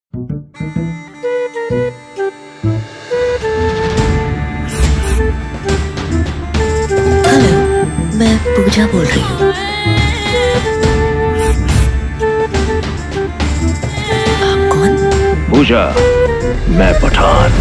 Hello, मैं पूजा बोल रही हूँ। आप कौन? पूजा, मैं पठान।